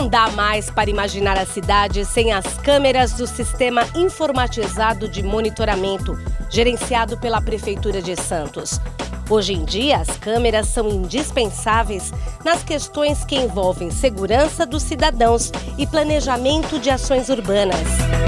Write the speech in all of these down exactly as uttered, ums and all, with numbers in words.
Não dá mais para imaginar a cidade sem as câmeras do Sistema Informatizado de Monitoramento, gerenciado pela Prefeitura de Santos. Hoje em dia, as câmeras são indispensáveis nas questões que envolvem segurança dos cidadãos e planejamento de ações urbanas.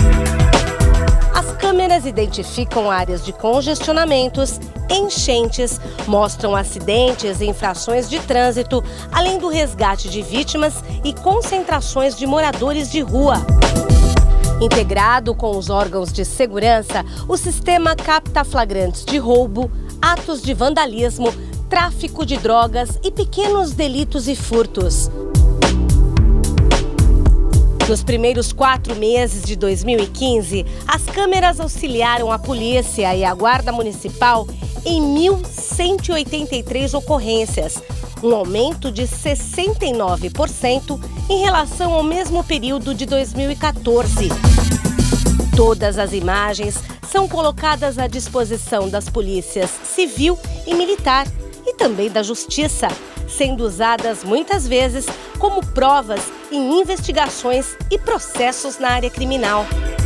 As câmeras identificam áreas de congestionamentos, enchentes, mostram acidentes e infrações de trânsito, além do resgate de vítimas e concentrações de moradores de rua. Integrado com os órgãos de segurança, o sistema capta flagrantes de roubo, atos de vandalismo, tráfico de drogas e pequenos delitos e furtos. Nos primeiros quatro meses de dois mil e quinze, as câmeras auxiliaram a polícia e a Guarda Municipal em mil cento e oitenta e três ocorrências, um aumento de sessenta e nove por cento em relação ao mesmo período de dois mil e quatorze. Todas as imagens são colocadas à disposição das polícias civil e militar e também da justiça, sendo usadas muitas vezes como provas em investigações e processos na área criminal.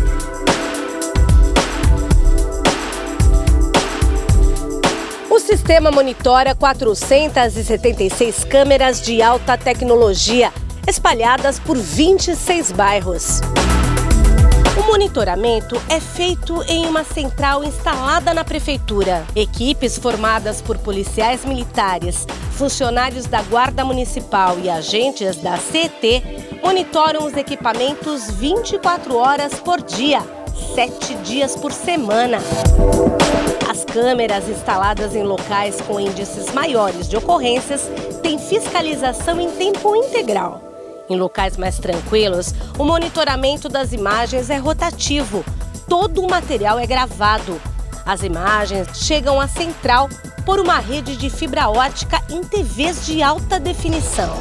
O sistema monitora quatrocentas e setenta e seis câmeras de alta tecnologia, espalhadas por vinte e seis bairros. O monitoramento é feito em uma central instalada na Prefeitura. Equipes formadas por policiais militares, funcionários da Guarda Municipal e agentes da C E T monitoram os equipamentos vinte e quatro horas por dia, sete dias por semana. As câmeras instaladas em locais com índices maiores de ocorrências têm fiscalização em tempo integral. Em locais mais tranquilos, o monitoramento das imagens é rotativo. Todo o material é gravado. As imagens chegam à central por uma rede de fibra ótica em T Vs de alta definição.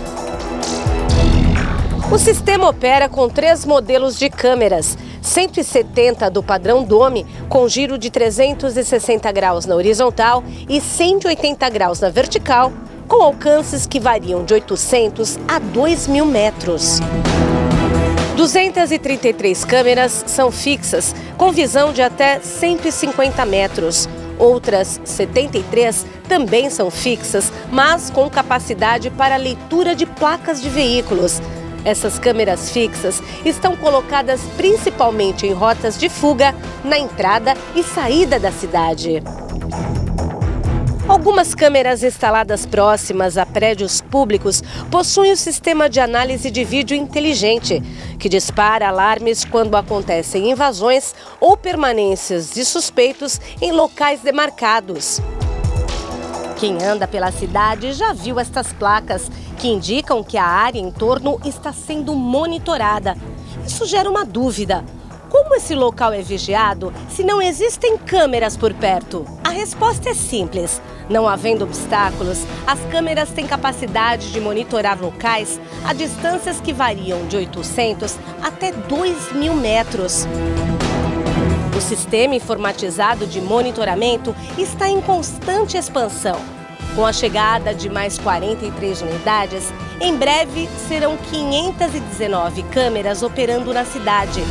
O sistema opera com três modelos de câmeras. cento e setenta do padrão Dome, com giro de trezentos e sessenta graus na horizontal e cento e oitenta graus na vertical, com alcances que variam de oitocentos a dois mil metros. duzentas e trinta e três câmeras são fixas, com visão de até cento e cinquenta metros. Outras setenta e três também são fixas, mas com capacidade para leitura de placas de veículos. Essas câmeras fixas estão colocadas principalmente em rotas de fuga, na entrada e saída da cidade. Algumas câmeras instaladas próximas a prédios públicos possuem o sistema de análise de vídeo inteligente, que dispara alarmes quando acontecem invasões ou permanências de suspeitos em locais demarcados. Quem anda pela cidade já viu estas placas, que indicam que a área em torno está sendo monitorada. Isso gera uma dúvida. Como esse local é vigiado se não existem câmeras por perto? A resposta é simples. Não havendo obstáculos, as câmeras têm capacidade de monitorar locais a distâncias que variam de oitocentos até dois mil metros. O sistema informatizado de monitoramento está em constante expansão. Com a chegada de mais quarenta e três unidades, em breve serão quinhentas e dezenove câmeras operando na cidade.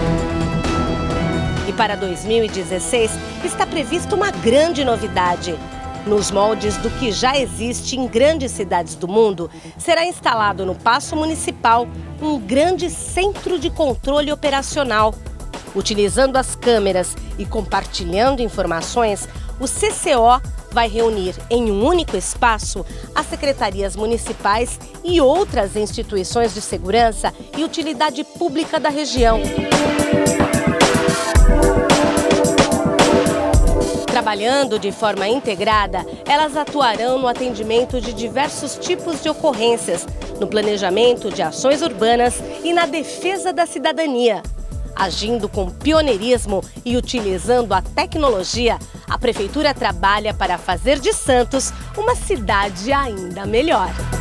E para dois mil e dezesseis está prevista uma grande novidade. Nos moldes do que já existe em grandes cidades do mundo, será instalado no Paço Municipal um grande centro de controle operacional. Utilizando as câmeras e compartilhando informações, o C C O vai reunir em um único espaço as secretarias municipais e outras instituições de segurança e utilidade pública da região. Trabalhando de forma integrada, elas atuarão no atendimento de diversos tipos de ocorrências, no planejamento de ações urbanas e na defesa da cidadania. Agindo com pioneirismo e utilizando a tecnologia, a Prefeitura trabalha para fazer de Santos uma cidade ainda melhor.